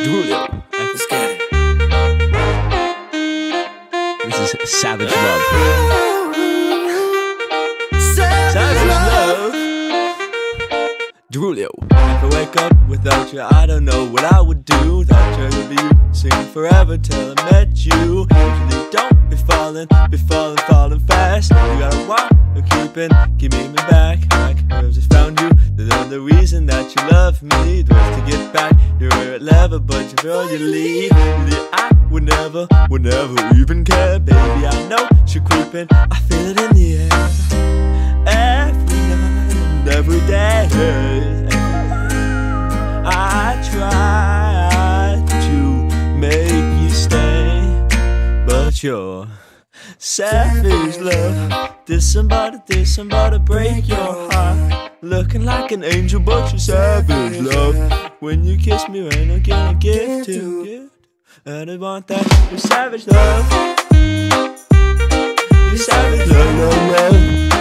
Julio. Let's get it. This is Savage Love. Savage love. Julio. If I wake up without you, I don't know what I would do. Thought you would be singing forever till I met you. Usually don't be falling fast. You gotta walk and keeping me back. I just found you, the only reason that you love me was to get back. You're a level, but you feel you leave. Really, I would never even care, baby. I know you're creeping, I feel it in the air. Every night and every day, I try to make you stay, but you're savage love. Did somebody break your heart? Looking like an angel, but you're savage love. When you kiss me, ain't I gonna give to you? And I want that. You're savage love. You're savage love, love, love.